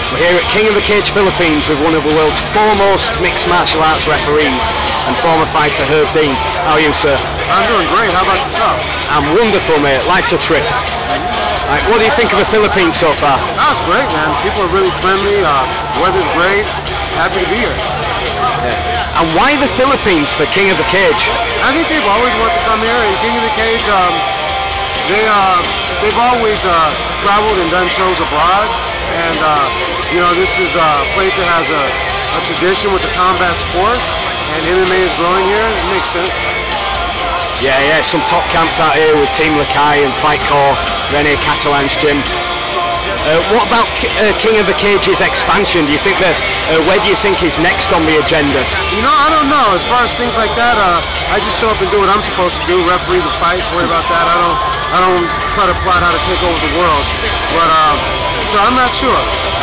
We're here at King of the Cage Philippines with one of the world's foremost mixed martial arts referees and former fighter Herb Dean. How are you, sir? I'm doing great. How about yourself? I'm wonderful, mate. Life's a trip. Right, what do you think of the Philippines so far? That's great, man. People are really friendly. Weather's great. Happy to be here. Yeah. And why the Philippines for King of the Cage? I think they've always wanted to come here. And King of the Cage, they've always traveled and done shows abroad. And you know, this is a place that has a tradition with the combat sports, and MMA is growing here. It makes sense. Yeah, some top camps out here with Team Lakai and Fight Core, Rene Catalan's gym. What about King of the Cage's expansion? Do you think that where do you think is next on the agenda? You know, I don't know. As far as things like that, I just show up and do what I'm supposed to do, referee the fights, worry about that. I don't try to plot how to take over the world. But so I'm not sure.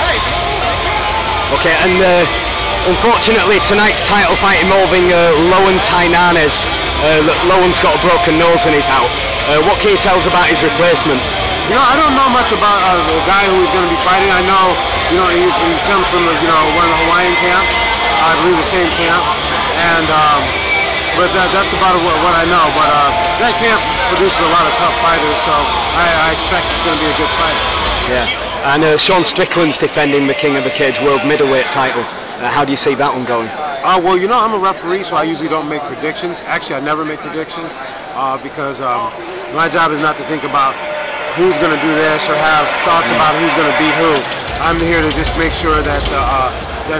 Okay, and unfortunately tonight's title fight involving Loan Tainanes. Loan's got a broken nose and he's out. What can you tell us about his replacement? You know, I don't know much about the guy who he's going to be fighting. I know, you know, he comes from one of the Hawaiian camps, I believe the same camp, and but that's about what I know. But that camp produces a lot of tough fighters, so I expect it's going to be a good fight. Yeah, and Sean Strickland's defending the King of the Cage World Middleweight title. How do you see that one going? Well, you know, I'm a referee, so I usually don't make predictions. Actually, I never make predictions because my job is not to think about who's going to do this or have thoughts about who's going to beat who. I'm here to just make sure that that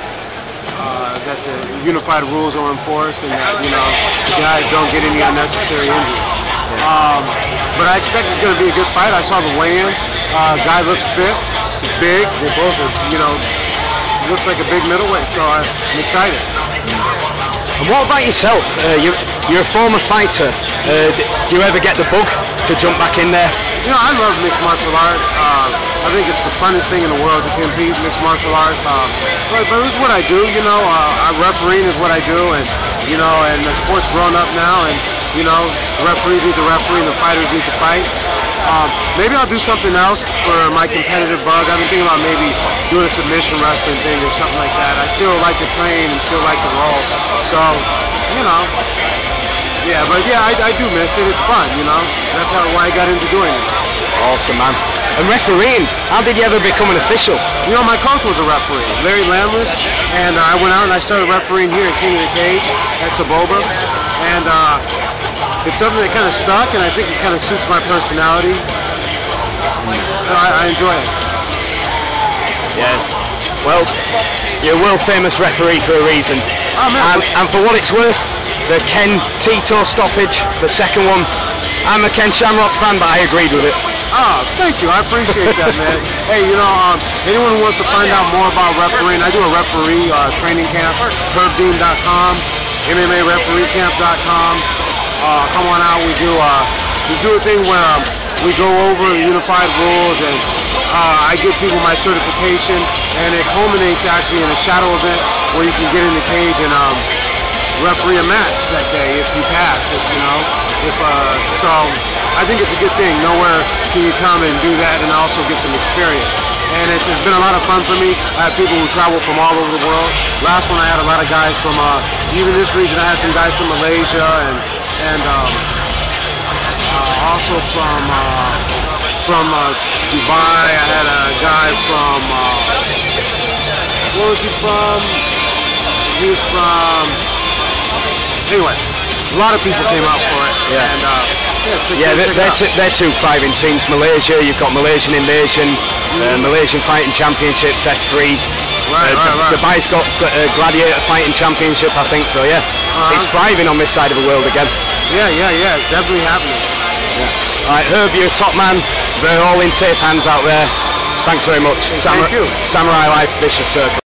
the unified rules are enforced and that, you know, the guys don't get any unnecessary injuries. But I expect it's going to be a good fight. I saw the weigh-ins. Guy looks fit. He's big. They both are, you know, looks like a big middleweight. So I'm excited. And what about yourself? You're a former fighter. Do you ever get the bug to jump back in there? You know, I love mixed martial arts. I think it's the funnest thing in the world to compete in mixed martial arts. But this is what I do, you know. Refereeing is what I do, and you know, and the sport's grown up now, and you know, the referees need to referee, and the fighters need to fight. Maybe I'll do something else for my competitive bug. I've been thinking about maybe doing a submission wrestling thing or something like that. I still like to train and still like to roll. So, you know, yeah, but yeah, I do miss it. It's fun, you know. That's why I got into doing it. Awesome, man. And refereeing, how did you ever become an official? You know, my coach was a referee, Larry Landless, and I went out and I started refereeing here at King of the Cage at Saboba, and it's something that kind of stuck, and I think it kind of suits my personality. So I enjoy it. Yeah. Well, you're a world-famous referee for a reason. Oh, man. And for what it's worth, the Ken Tito stoppage, the second one, I'm a Ken Shamrock fan, but I agreed with it. Oh, thank you. I appreciate that, man. Hey, you know, anyone who wants to find out more about refereeing, I do a referee training camp, herbdean.com, MMArefereecamp.com. Come on out. We do a thing where we go over the unified rules, and I give people my certification, and it culminates actually in a shadow event where you can get in the cage and referee a match that day if you pass. So I think it's a good thing. Nowhere can you come and do that and also get some experience. And it's been a lot of fun for me. I have people who travel from all over the world. Last one I had a lot of guys from even this region. I had some guys from Malaysia and also from Dubai. I had a guy from where was he from? He was from, anyway, a lot of people came out for it. Yeah. And they're two thriving teams. Malaysia, you've got Malaysian Invasion, Malaysian Fighting Championships, F3. Right. Dubai's got Gladiator Fighting Championship, I think so. Yeah, it's thriving on this side of the world again. Yeah, it's definitely happening. Yeah. All right, Herb, you're a top man. They're all in safe hands out there. Thanks very much. Thank you. Samurai Life, Vicious Circle.